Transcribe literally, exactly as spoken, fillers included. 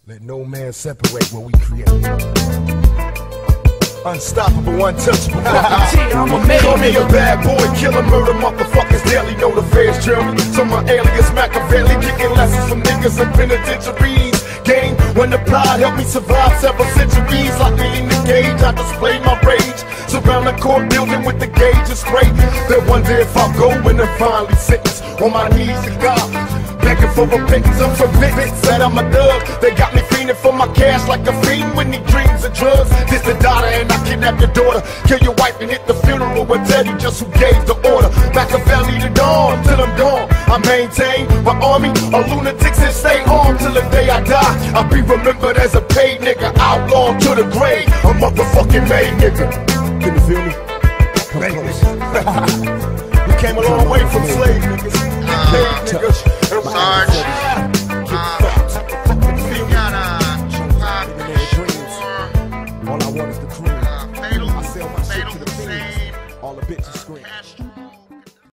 Let no man separate what we create. Unstoppable, untouchable. I'ma make Call me a bad boy, killer, murder motherfuckers daily. Know the feds drill me. So my alias Machiavelli, kicking lessons from niggas in penitentiaries. Game when the plot helped me survive several centuries. Like me in the cage, I display my rage. Surround the court building with the gauge and spray. Then wonder if I'll go when I'm finally sentenced. On my knees to God, begging for repentance. I'm so convinced that I'm a thug. They got me fiending for my cash like a fiend when he dreams of drugs. This the daughter and I kidnap your daughter. Kill your wife and hit the funeral with Teddy, just who gave the order. Machiavelli to dawn till I'm gone. I maintain my army of lunatics and stay armed till the day I die. I'll be remembered as a paid nigga, outlaw to the grave, a motherfucking made nigga. Can you feel me? Come close. We came a long way from slave niggas, uh, cave niggas, and Sarge, uh, we got a Tupac all I want is the crew. uh, fatal, I sell my shit fatal to the save, fiends. All the bitches scream. Cash